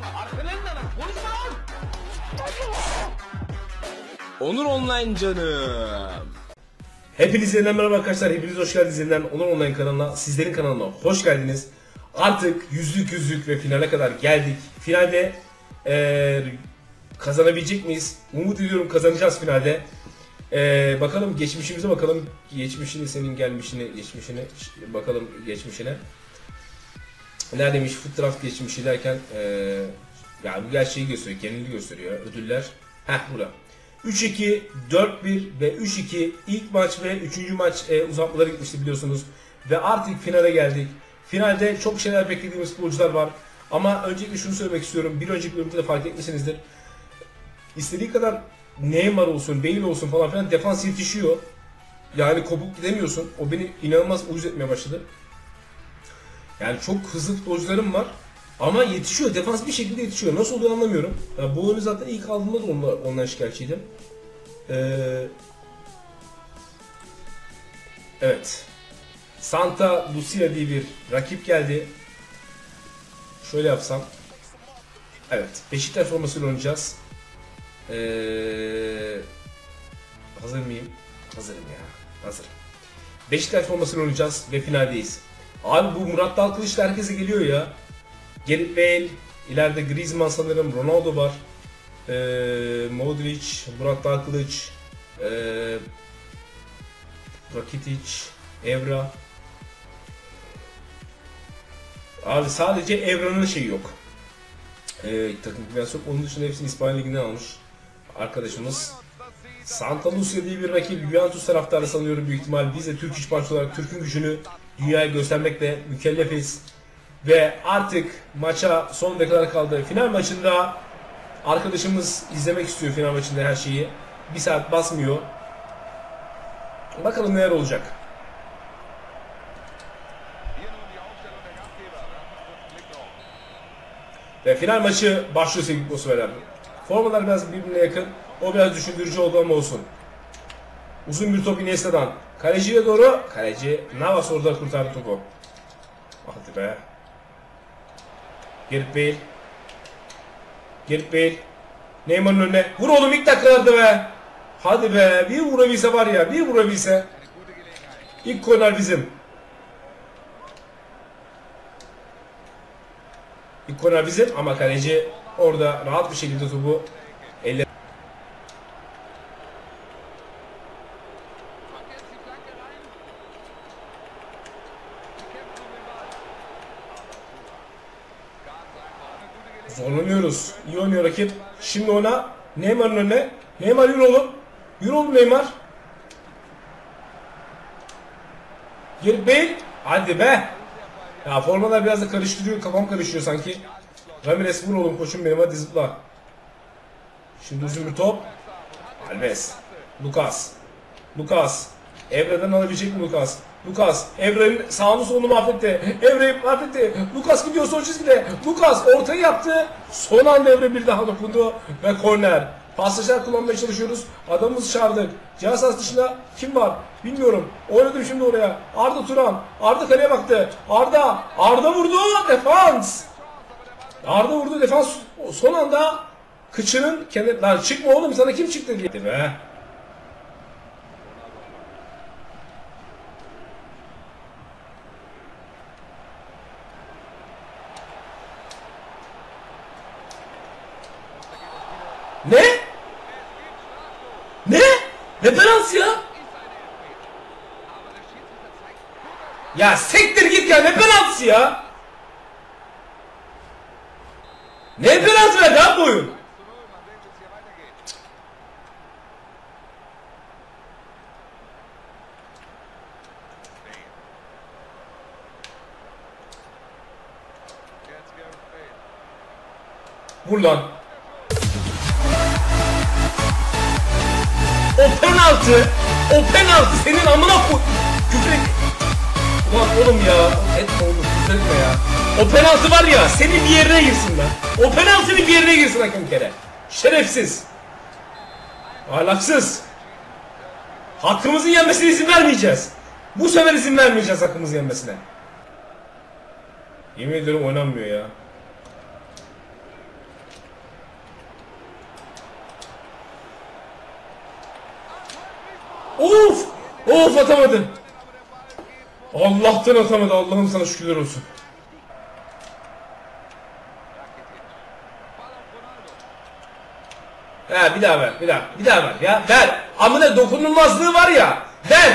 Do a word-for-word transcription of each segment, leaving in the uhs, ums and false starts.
Onur Online canım. Hepinize yeniden merhaba arkadaşlar. Hepiniz hoş geldiniz yeniden Onur Online kanalına. Sizlerin kanalına hoş geldiniz. Artık yüzlük yüzlük ve finale kadar geldik. Finalde ee, kazanabilecek miyiz? Umut ediyorum kazanacağız finalde. Ee, bakalım geçmişimize bakalım. Geçmişini, senin gelmişini, geçmişine bakalım geçmişine. Neredeymiş Footdraft geçmişi derken ee, yani bu gerçeği gösteriyor, kendini gösteriyor. Ödüller. Heh burada. üç iki, dört bir ve üç iki ilk maç ve üçüncü maç e, uzatmalara gitmişti biliyorsunuz. Ve artık finale geldik. Finalde çok şeyler beklediğimiz futbolcular var. Ama öncelikle şunu söylemek istiyorum. Bir önceki bölümde de fark etmişsinizdir. İstediği kadar Neymar olsun, Bale olsun falan filan defans yetişiyor. Yani kopuk gidemiyorsun. O beni inanılmaz uyuz etmeye başladı. Yani çok hızlı futbolcularım var. Ama yetişiyor. Defans bir şekilde yetişiyor. Nasıl oluyor anlamıyorum. Yani bu oyunu zaten ilk aldığımda da ondan, ondan şikayetçiydim. Ee, evet. Santa Lucia diye bir rakip geldi. Şöyle yapsam. Evet. Beşiktaş formasıyla oynayacağız. Ee, hazır mıyım? Hazırım ya. Hazırım. Beşiktaş formasıyla oynayacağız ve finaldeyiz. Abi bu Murat Dalkılıç da herkese geliyor ya. Gareth Bale, ileride Griezmann sanırım, Ronaldo var. Ee, Modric, Murat Dalkılıç, ee, Rakitic, Evra. Abi sadece Evra'nın şeyi yok. Ee, takım biraz yok. Onun dışında hepsini İspanya Ligi'nden almış arkadaşımız. Santa Lucia diye bir rakip. Juventus taraftarı sanıyorum büyük ihtimal. Biz de Türk iş parçası olarak Türk'ün gücünü dünyaya göstermekle mükellefiz. Ve artık maça son dakikalar kaldı. Final maçında arkadaşımız izlemek istiyor final maçında her şeyi. Bir saat basmıyor. Bakalım neler olacak. Ve final maçı başlıyor sevgili Kosovalar. Formalar biraz birbirine yakın. O biraz düşündürücü oldu ama olsun. Uzun bir top Iniesta'dan. Kaleciye doğru. Kaleci Navas orada kurtardı topu. Hadi be. Gareth Bale. Gareth Bale. Neymar'ın önüne. Vur oğlum ilk dakikalarda be. Hadi be. Bir vurabilse var ya. Bir vurabilse. İlk korner bizim. İlk korner bizim ama kaleci orada rahat bir şekilde topu elle. Zorlanıyoruz. İyi oynuyor rakip. Şimdi ona Neymar'ın önüne. Neymar yürü oğlum. Yürü oğlum Neymar. Gareth Bale. Hadi be. Ya formalar biraz da karıştırıyor. Kafam karışıyor sanki. Ramirez vur oğlum koçum benim hadi zıpla. Şimdi uzun bir top. Alves. Lucas. Lucas. Evra'dan alabilecek mi Lucas? Lucas. Evra'nın sağını solunu mahvetti. Evra'yı mahvetti. Lucas gidiyor son çizgide. Lucas ortayı yaptı. Son anda Evra bir daha dokundu. Ve korner. Pasajlar kullanmaya çalışıyoruz. Adamımızı çağırdık. Cihaz sahası dışında kim var? Bilmiyorum. Oynadım şimdi oraya. Arda Turan. Arda kaleye baktı. Arda. Arda vurdu. Defans. Arda vurdu. Defans son anda kıçının kendi... Lan çıkma oğlum sana kim çıktı diye. Be. Ne? Ne? Ne penaltı ya? Ya sektir git ya ne penaltısı ya? Ne penaltı verdi abi bu oyun? Vur lan. O penaltı, o penaltı senin amına koy. Küfür et. Ulan oğlum ya, etme oğlum, küfür etme ya. O penaltı var ya, senin bir yerine girsin lan. O penaltının bir yerine girsin hakem kere. Şerefsiz. Ahlaksız. Hakkımızın yenmesine izin vermeyeceğiz. Bu sefer izin vermeyeceğiz hakkımızın yenmesine. Yemin ediyorum oynanmıyor ya. Of! Of atamadı. Allah'tan atamadı. Allah'ım sana şükürler olsun. He bir daha ver. Bir daha. Bir daha ver ya. Ver. Amına dokunulmazlığı var ya. Ver.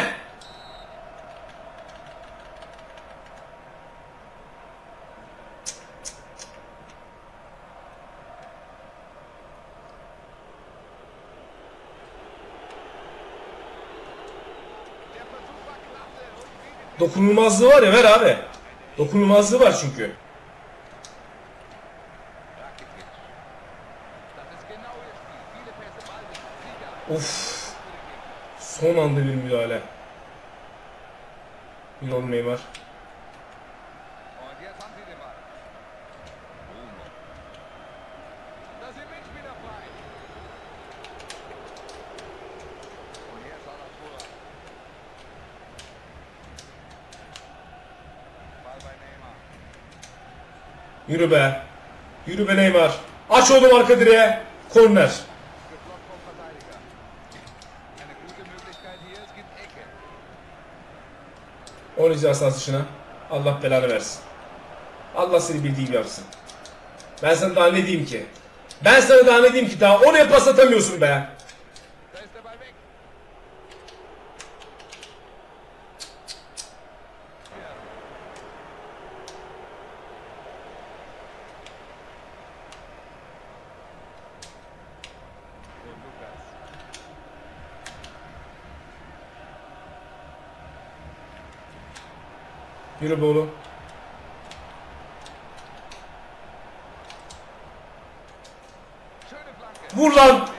Dokunulmazlığı var ya, ver abi. Dokunulmazlığı var çünkü. Of. Son anda bir müdahale. Bilal Neymar. Yürü be. Yürü be Neymar. Aç oğlum arka direğe. Korner. Oynayacağız atışına. Allah belanı versin. Allah seni bildiği gibi yapsın. Ben sana daha ne diyeyim ki? Ben sana daha ne diyeyim ki? Daha oraya pas atamıyorsun be. Yürü be oğlum. Vur lan.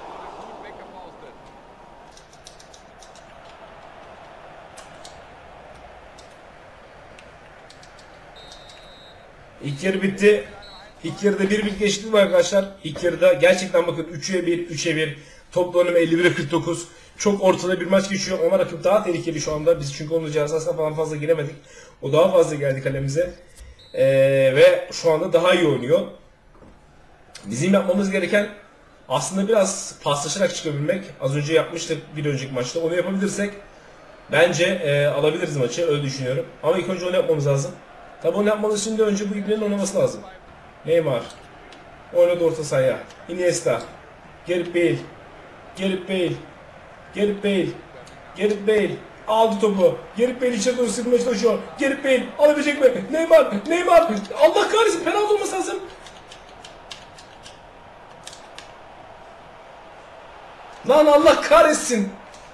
İlk yarı bitti. İlk yarıda bir bir geçti mi arkadaşlar? İlk yarıda gerçekten bakın üçe bir, üçe bir. Toplu önüme elli bire kırk dokuz. Çok ortada bir maç geçiyor. Ona rakip daha tehlikeli şu anda. Biz çünkü onun cihazasına falan fazla giremedik. O daha fazla geldi kalemize. Ee, ve şu anda daha iyi oynuyor. Bizim yapmamız gereken aslında biraz paslaşarak çıkabilmek. Az önce yapmıştık bir önceki maçta. Onu yapabilirsek bence e, alabiliriz maçı. Öyle düşünüyorum. Ama ilk önce onu yapmamız lazım. Tabi onu yapmamız için de önce bu İbni'nin oynaması lazım. Neymar. Oynadı orta sahaya. Iniesta. Gareth Bale. Gareth Bale. Gareth Bale. Gareth Bale. Aldı topu. Gareth Bale içeri doğru sıkılmaya çalışıyor. Gareth Bale alabilecek mi? Neymar. Neymar. Allah kahretsin. Penaltı olması lazım. Lan Allah kahretsin.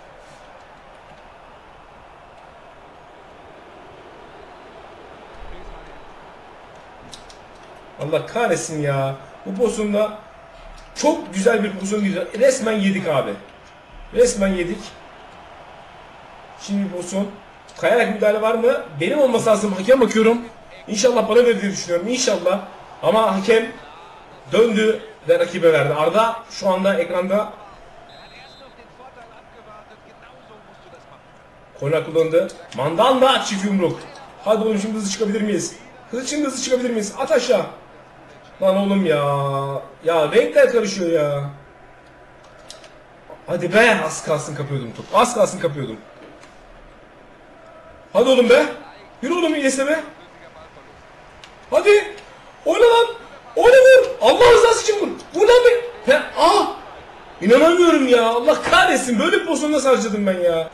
Allah kahretsin ya. Bu pozisyonda çok güzel bir pozisyon gidiyor. Resmen yedik abi. Resmen yedik. Şimdi pozisyon. Kayarak müdahale var mı? Benim olması lazım. Hakem bakıyorum. İnşallah bana verir diye düşünüyorum. İnşallah. Ama hakem döndü ve rakibe verdi. Arda şu anda ekranda. Korner kullandı. Mandanda çift yumruk. Hadi oğlum şimdi hızlı çıkabilir miyiz? Hızlı şimdi hızlı çıkabilir miyiz? At aşağı. Lan oğlum ya. Ya renkler karışıyor ya. Hadi be. Az kalsın kapıyordum top. Az kalsın kapıyordum. Hadi oğlum be. Yürü oğlum iyisi be. Hadi. Oyna lan. Oyna vur. Allah rızası için vur. Vur lan be. He, aa. İnanamıyorum ya. Allah kahretsin. Böyle bir pozisyonda sarcadım ben ya.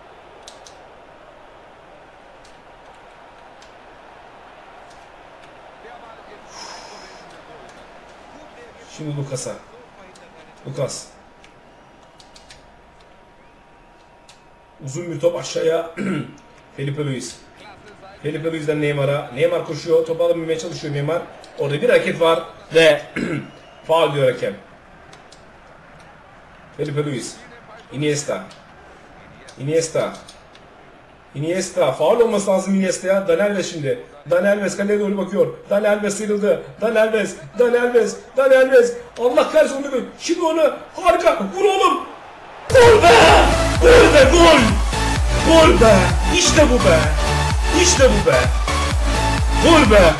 Şimdi Lucas'a. Lucas. Uzun bir top aşağıya. Felipe Luis. Felipe Luis'den Neymar'a. Neymar koşuyor. Topu alabilmeye çalışıyor Neymar. Orada bir hareket var. Ve faul diyor hakem. Felipe Luis. Iniesta. Iniesta. Iniesta. Faul olması lazım Iniesta'ya. Dani Alves şimdi. Dani Alves kaleye doğru bakıyor. Dani Alves sıyrıldı. Dani Alves. Dani Alves. Dani Alves. Allah kahretsin onu bir. Şimdi onu harika. Vur oğlum. Gol be. Gol be gol. Gol be. İşte bu be. İşte bu be. Gol be.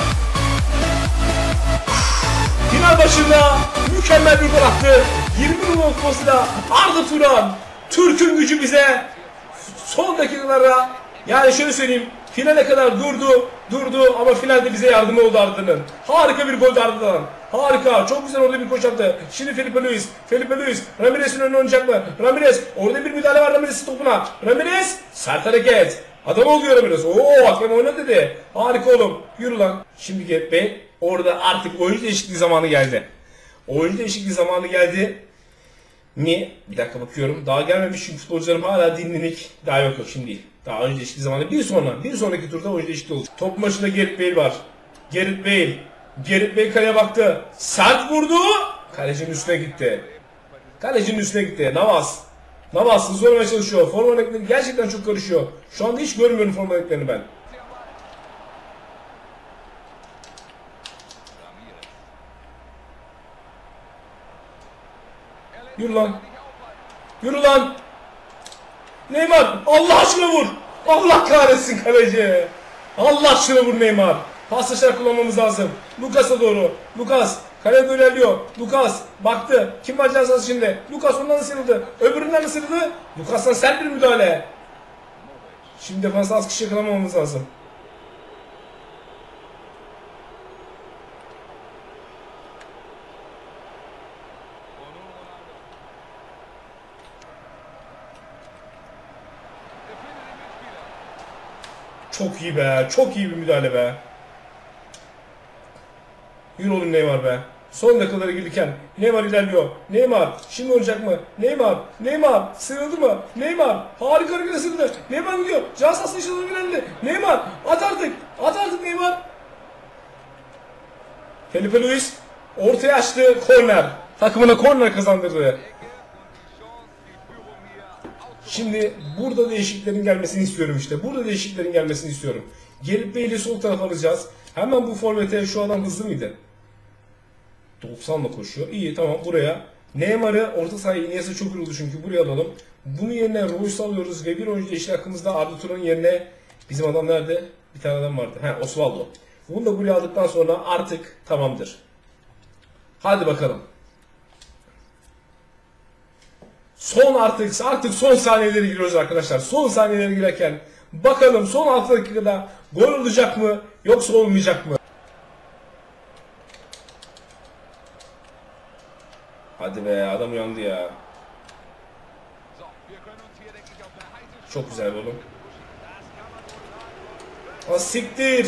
Final başında mükemmel bir gol attı. yirmi yılın ortasında Arda Turan. Türk'ün gücü bize son dakikalara, yani şöyle söyleyeyim, finale kadar durdu, durdu ama finalde bize yardım oldu Arda'nın. Harika bir gol Arda'dan. Harika, çok güzel orada bir koş yaptı. Şimdi Felipe Luis, Felipe Luis, Ramirez'in önüne oynayacak mı? Ramirez, orada bir müdahale var Ramirez'in topuna. Ramirez, sert hareket. Adam oluyor Ramirez. Oo, hakem oyna dedi. Harika oğlum, yürü lan. Şimdi Gerrit Bey, orada artık oyuncu değişikliği zamanı geldi. Oyuncu değişikliği zamanı geldi. Mi? Bir dakika bakıyorum. Daha gelmemiş çünkü futbolcularım hala dinlenik. Daha yok yok şimdi değil. Daha oyuncu değişikliği zamanı. Bir sonra, bir sonraki turda oyuncu değişikliği olacak. Top başında Gerrit Bale var. Gerrit Bale. Gerrit Bale kaleye baktı. Sert vurdu. Kalecinin üstüne gitti. Kalecinin üstüne gitti. Navas. Navas hızlı oynamaya çalışıyor. Forma renkleri gerçekten çok karışıyor. Şu anda hiç görmüyorum forma renklerini ben. Yürü lan. Yürü lan. Neymar. Allah aşkına vur. Allah kahretsin kaleci. Allah aşkına vur Neymar. Paslaşlar kullanmamız lazım. Lucas'a doğru. Lucas. Kaleye doğru ilerliyor. Lucas. Baktı. Kim var cihazası şimdi? Lucas ondan sıyrıldı. Öbüründen sıyrıldı. Lucas'tan sert bir müdahale. Şimdi defansa az kişi yakalamamamız lazım. Çok iyi be. Çok iyi bir müdahale be. Yürü oğlum Neymar be. Son dakikalara gelirken Neymar ilerliyor. Neymar şimdi oynayacak mı? Neymar. Neymar. Sıyrıldı mı? Neymar. Harika hareket sıyrıldı. Neymar gidiyor. Cansas'ın işe doğru ilerledi. Neymar. At artık. At artık Neymar. Felipe Luis ortaya açtı. Korner. Takımına korner kazandırdı. Şimdi burada değişikliklerin gelmesini istiyorum işte. Burada değişikliklerin gelmesini istiyorum. Gerrit Bale'i sol tarafa alacağız. Hemen bu forvete, şu adam hızlı mıydı? doksanla koşuyor. İyi tamam buraya. Neymar'ı orta sahaya Iniesta çok yoruldu çünkü buraya alalım. Bunun yerine Royce'u alıyoruz ve bir oyuncu değişikliği hakkımızda Arda Turan'ın yerine bizim adam nerede? Bir tane adam vardı. He Osvaldo. Bunu da buraya aldıktan sonra artık tamamdır. Hadi bakalım. Son artık artık son saniyeleri giriyoruz arkadaşlar. Son saniyeleri girerken bakalım son altı dakikada gol olacak mı yoksa olmayacak mı? Hadi be adam uyandı ya. Çok güzel oğlum. Ha siktir.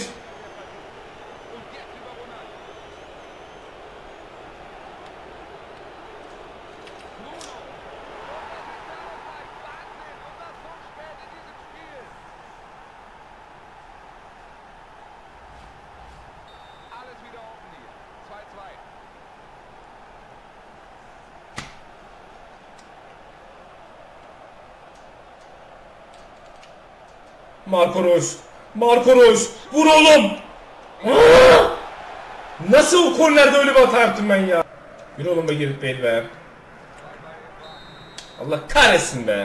Marco Reus. Marco Reus. Vur oğlum. Aa! Nasıl o kornerde öyle bir hata yaptım ben ya? Yürü oğlum be Gerrit Bale be. Allah kahretsin be.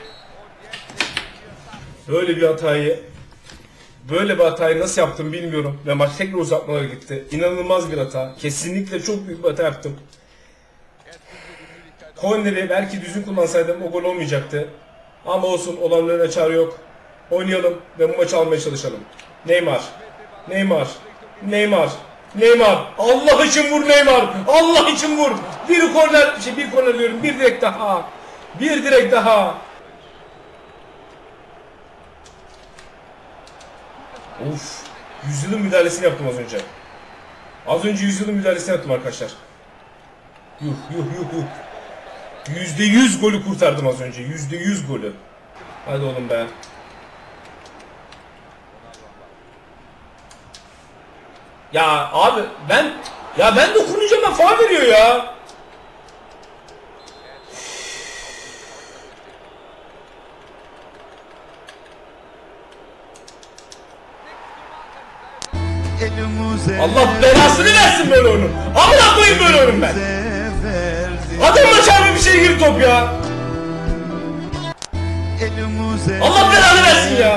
Böyle bir hatayı böyle bir hatayı nasıl yaptım bilmiyorum. Ve maç tekrar uzatmalara gitti. İnanılmaz bir hata. Kesinlikle çok büyük bir hata yaptım. Korneri belki düzgün kullansaydım o gol olmayacaktı. Ama olsun, olanlarına çare yok. Oynayalım ve bu maçı almaya çalışalım. Neymar. Neymar. Neymar. Neymar. Allah için vur Neymar. Allah için vur. Bir korner, şey bir korner diyorum. Bir direkt daha. Bir direkt daha. Of. Yüzyılın müdahalesini yaptım az önce. Az önce yüzyılın müdahalesini yaptım arkadaşlar. Yuh yuh yuh yuh. Yüzde yüz golü kurtardım az önce. Yüzde yüz golü. Hadi oğlum be. Ya abi ben ya ben dokununca ben faul veriyor ya. Allah belasını versin böyle onun. Amına koyayım böyle onun ben. Adamla çarpı bir şey girdi top ya. Allah belanı versin ya.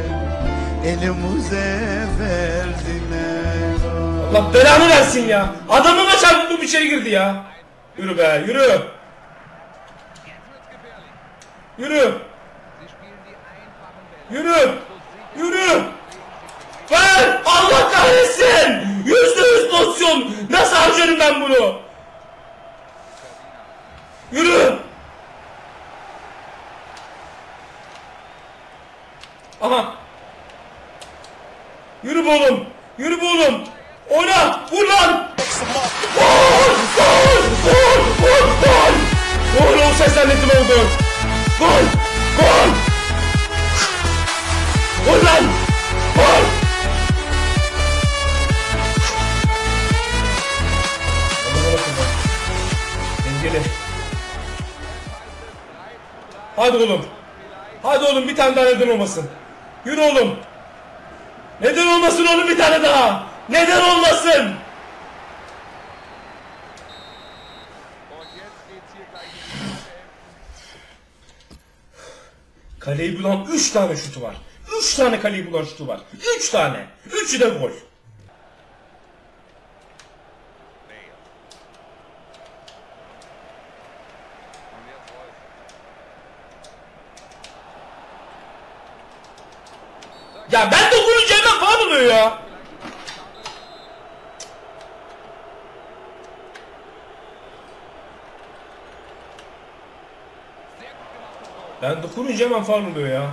Allah belanı versin ya. Adamla çarpı bir şey girdi ya. Yürü be yürü. Yürü. Yürü. Yürü. Ver. Allah kahretsin. Yüzde yüz pozisyon. Nasıl harcarım ben bunu? Yürü. Aha. Yürü be oğlum. Yürü be oğlum. Oyna. Vur lan. Gol. Gol. Gol. Gol. Gol. Gol. O ses zannettim oldu. Gol. Gol. Gol lan. Gol. Dengeli. Hadi oğlum. Hadi oğlum bir tane daha neden olmasın. Yürü oğlum. Neden olmasın oğlum bir tane daha. Neden olmasın? Kaleyi bulan üç tane şutu var. üç tane kaleyi bulan şutu var. üç tane. üçü de gol. Ya ben dokununca hemen faul oluyor ya. Ben dokununca hemen faul oluyor ya.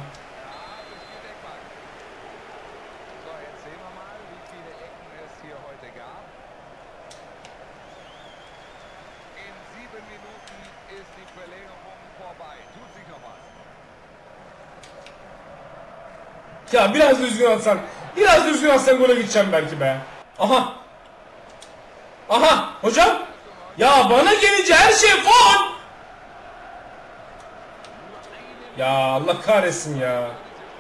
Ya biraz düzgün atsan, biraz düzgün atsan gole gideceğim belki be. Aha. Aha, hocam. Ya bana gelince her şey faul. Ya Allah kahretsin ya.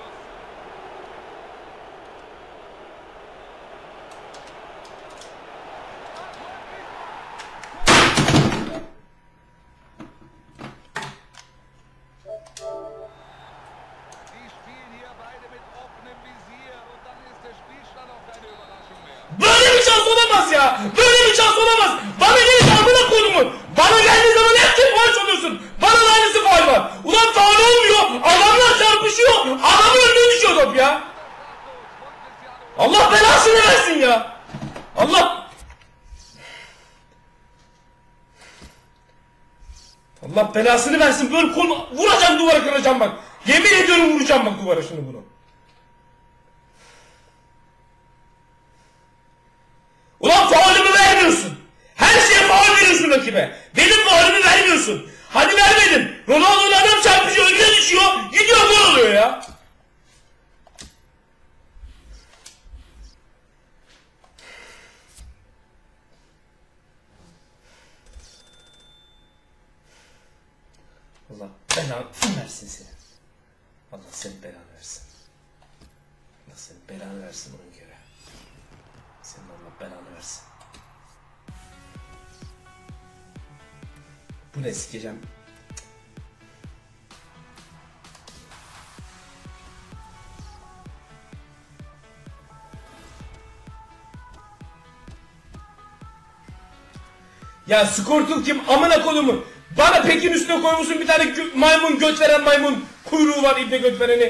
Böyle bir şans olamaz ya. Böyle bir şans olamaz. Bana gelince amına koyduğumun. Bana geldiği zaman hep kim faul çalıyorsun. Bana da aynısı faul var. Ulan faul olmuyor. Adamlar çarpışıyor. Adamın önüne düşüyor top ya. Allah belasını versin ya. Allah. Allah belasını versin. Böyle kol vuracağım, duvara kıracağım bak. Yemin ediyorum vuracağım bak duvara şunu bunu. Ulan faulümü vermiyorsun. Her şeye faul veriyorsun rakibe. Benim faulümü vermiyorsun. Hadi vermedin. Ronaldo'nun adam çarpışıyor, önüne düşüyor. Gidiyor gol oluyor ya. Allah belanı versin seni. Allah senin belanı versin. Allah senin belanı versin ona göre. Senin Allah belanı versin. Bu ne sikeceğim? Ya Skortul kim? Amına kodumu. Bana Pekin üstüne koymuşsun bir tane gö maymun, göt veren maymun. Kuyruğu var ibne göt vereni.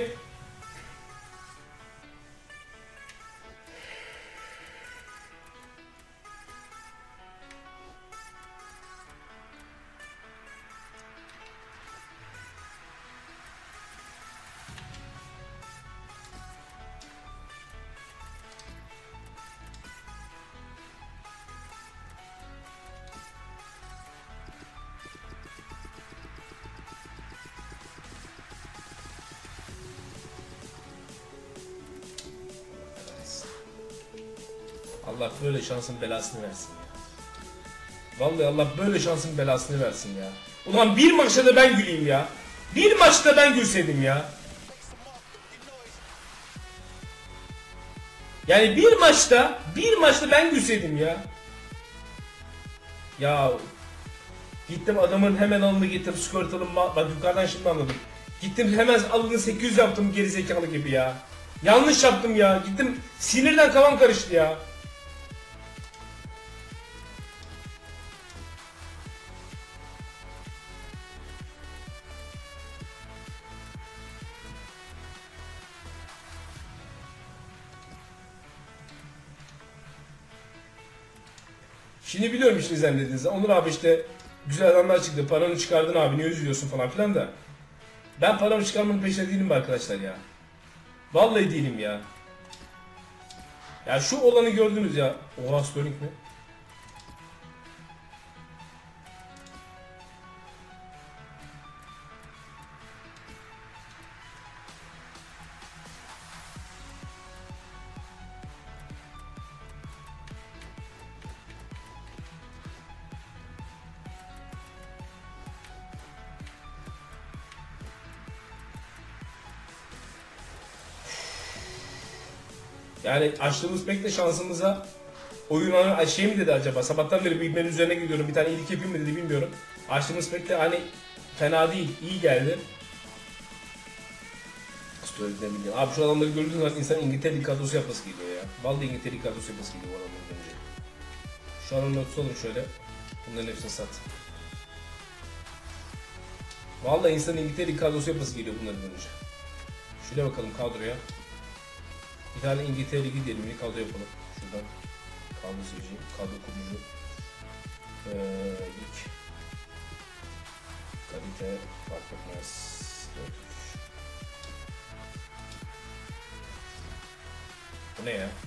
Allah böyle şansın belasını versin ya. Vallahi Allah böyle şansın belasını versin ya. Ulan bir maçta da ben güleyim ya. Bir maçta ben gülseydim ya. Yani bir maçta, bir maçta ben gülseydim ya. Ya gittim adamın hemen alını gittim Squirtle'ın, bak yukarıdan şimdi anladım. Gittim hemen alını sekiz yüz yaptım gerizekalı gibi ya. Yanlış yaptım ya. Gittim sinirden kafam karıştı ya. Şimdi biliyorum işinizden dediğinizde. Onur abi işte güzel adamlar çıktı. Paranı çıkardın abi niye üzülüyorsun falan filan da. Ben paramı çıkarmanın peşinde değilim arkadaşlar ya. Vallahi değilim ya. Ya şu olanı gördünüz ya. Oras dönük mü? Yani açtığımız pek de şansımıza oyun hani şey mi dedi acaba, sabahtan beri bir ben üzerine gidiyorum bir tane iyilik yapayım mı dedi bilmiyorum. Açtığımız pek de hani fena değil, iyi geldi. Story'den bilmiyorum. Abi şu adamları gördüğünüz zaman insan İngiltere kadrosu yapması geliyor ya. Vallahi İngiltere kadrosu yapması geliyor bu adamların önce. Şu adamları tutalım şöyle. Bunların hepsini sat. Vallahi insan İngiltere kadrosu yapması geliyor bunların önce. Şöyle bakalım kadroya. Bir tane İngiltere Ligi diyelim, bir kadro yapalım. Şuradan kadro seçeyim, kadro kurucu. Ee, ilk kalite fark etmez. Bu ne ya?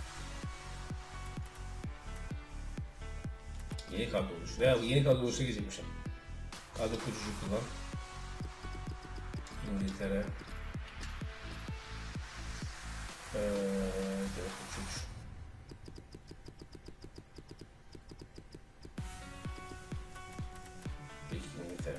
Yeni kadro oluşu. Veya yeni kadro oluşuna geçecekmişim. Kadro kurucu kullan. İngiltere. Eee, evet, üç. İlk İngiltere.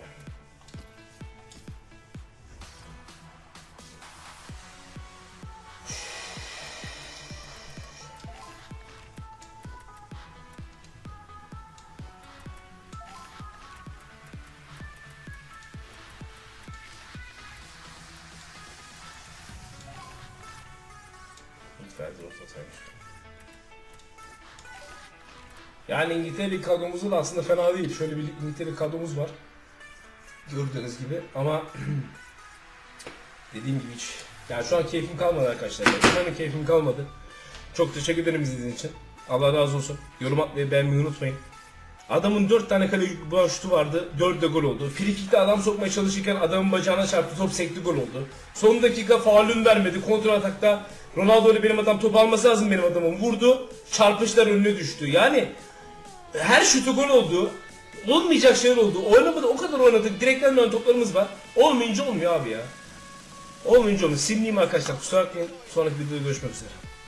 Yani İngiltere kadromuzda da aslında fena değil. Şöyle bir İngiltere kadromuz var. Gördüğünüz gibi ama dediğim gibi hiç. Yani şu an keyfim kalmadı arkadaşlar. Şu an keyfim kalmadı. Çok teşekkür ederim izlediğiniz için. Allah razı olsun. Yorum atmayı, beğenmeyi unutmayın. Adamın dört tane kale şutu vardı. dört de gol oldu. Frikik'te adam sokmaya çalışırken adamın bacağına çarptı. Top sekti, gol oldu. Son dakika faulün vermedi. Kontrol atakta Ronaldo ile benim adam top alması lazım benim adamım. Vurdu. Çarpışlar önüne düştü. Yani her şutu gol oldu. Olmayacak şeyler oldu. Oynamadı, o kadar oynadık. Direkten dönen toplarımız var. Olmayınca olmuyor abi ya. Olmayınca olmuyor. Silmeyeyim arkadaşlar. Kusura bakmayın. Sonraki videoda görüşmek üzere.